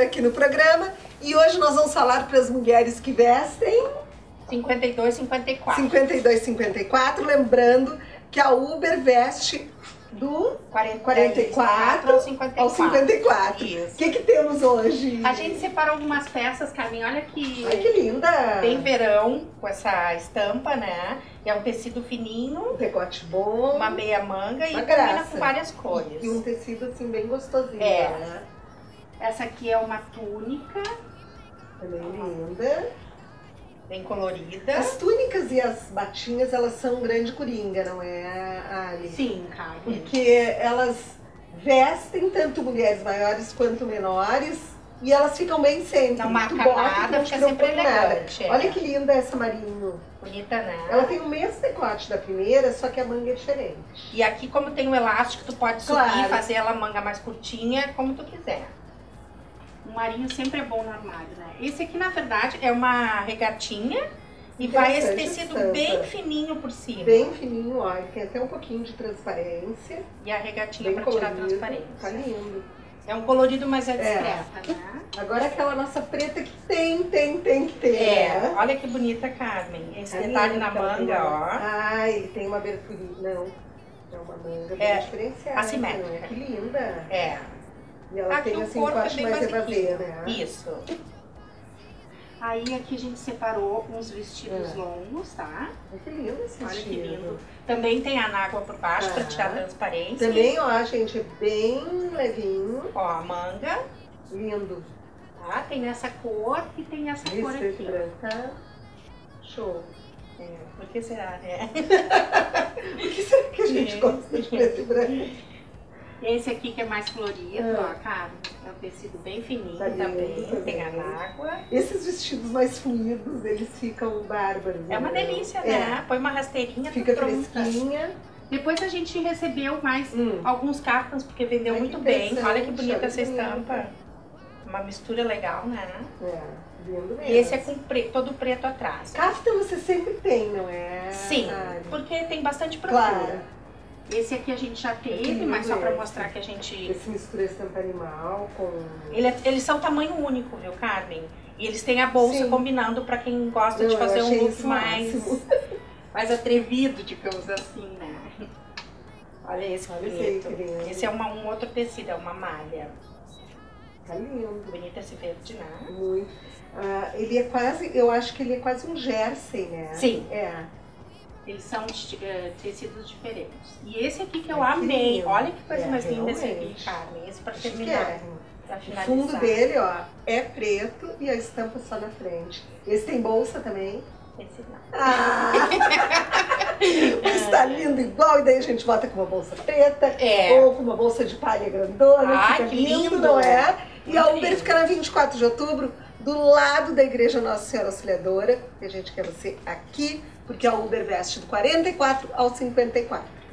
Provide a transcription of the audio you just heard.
aqui no programa e hoje nós vamos falar para as mulheres que vestem 52, 54. 52, 54, lembrando que a Uber veste do 44 ao 54. Isso. O que temos hoje? A gente separou algumas peças, Carmen, olha que... Ai, que linda! Bem verão, com essa estampa, né? É um tecido fininho. Um decote bom. Uma meia manga uma e graça. combina com várias cores. E um tecido assim bem gostosinho, é. Né? Essa aqui é uma túnica. Também linda. Bem colorida. As túnicas e as batinhas, elas são um grande coringa, não é, Ali? Sim, Carmen. Porque elas vestem tanto mulheres maiores quanto menores e elas ficam bem sempre. Não marca nada, fica sempre elegante. Olha que linda essa marinho. Bonita, né? Ela tem o mesmo decote da primeira, só que a manga é diferente. E aqui, como tem um elástico, tu pode subir e fazer ela manga mais curtinha, como tu quiser. Um marinho sempre é bom no armário, né? Esse aqui, na verdade, é uma regatinha e vai esse tecido bem fininho por cima. Bem fininho, ó, tem até um pouquinho de transparência. E a regatinha para tirar a transparência. Tá lindo. É um colorido, mas é discreta, né? Agora aquela nossa preta que tem que ter. É, olha que bonita, Carmen. Esse detalhe na manga, ó. Ai, tem uma aberturinha. Não, é uma manga bem diferenciada. Assimétrica. Que linda. É. E ela aqui tem o assim, corpo eu acho mais evasê, né? Isso. Aí aqui a gente separou uns vestidos longos, tá? Que lindo esse vestido. Olha que lindo. Também tem anágua por baixo para tirar a transparência. Também, ó, gente, é bem levinho. Ó, a manga. Lindo. Tá? Tem nessa cor e tem essa cor aqui. Branca. Show. É, por que será, né? Por que será que a gente gosta de preto e branco? Esse aqui que é mais florido, ó, cara, é um tecido bem fininho também, tem anágua. Esses vestidos mais fluidos, eles ficam bárbaros. É uma delícia, né? Põe uma rasteirinha, fica fresquinha. Depois a gente recebeu mais alguns cartões, porque vendeu muito bem. Olha que bonita essa estampa. Uma mistura legal, né? É, lindo mesmo. E esse é com todo preto atrás. Caftan você sempre tem, não é? Sim, porque tem bastante procura. Claro. Esse aqui a gente já teve, mas só pra mostrar que a gente... Esse mistura estampa animal com... Eles são tamanho único, viu, Carmen? E eles têm a bolsa combinando pra quem gosta de fazer um look mais atrevido, digamos assim, né? Olha esse bonito. Esse é um outro tecido, é uma malha. Tá lindo. Bonito esse verde, né? Muito. Ele é quase, eu acho que ele é quase um jersey, né? Sim. É. Eles são tecidos diferentes. E esse aqui que eu amei. Olha que coisa mais linda esse aqui, Carmen. Esse pra terminar. Pra finalizar. O fundo dele, ó, é preto e a estampa só na frente. Esse tem bolsa também? Esse não. Mas tá lindo igual. E daí a gente bota com uma bolsa preta ou com uma bolsa de palha grandona. Fica lindo, não é? E a Uber fica na 24 de outubro, do lado da Igreja Nossa Senhora Auxiliadora. E a gente quer você aqui, porque a Uber veste do 44 ao 54.